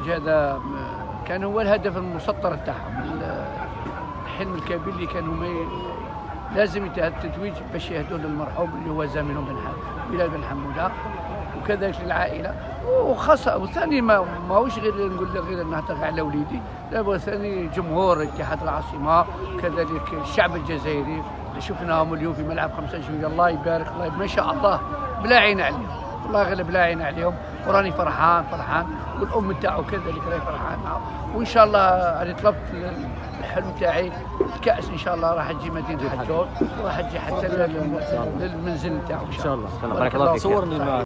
التتويج هذا كان هو الهدف المسطر تاعهم، الحلم الكبير اللي كانوا لازم ينتهي التتويج باش يهدوا للمرحوم اللي هو زميلهم بلال بن حموده، وكذلك للعائله وخاصه. وثاني ماهوش غير نقول غير نهضر على وليدي، لا ثاني جمهور اتحاد العاصمه كذلك الشعب الجزائري اللي شفناهم اليوم في ملعب 5 جويلية. الله يبارك، الله ما شاء الله بلا عين عليهم، والله غير بلا عين عليهم، وراني فرحان والام تاعو كذلك راهي فرحانه. وان شاء الله انا طلبت الحلم تاعي الكاس ان شاء الله راح تجي مدينه حجور وراح تجي حتى للمنزل تاعو ان شاء الله. بارك الله فيك.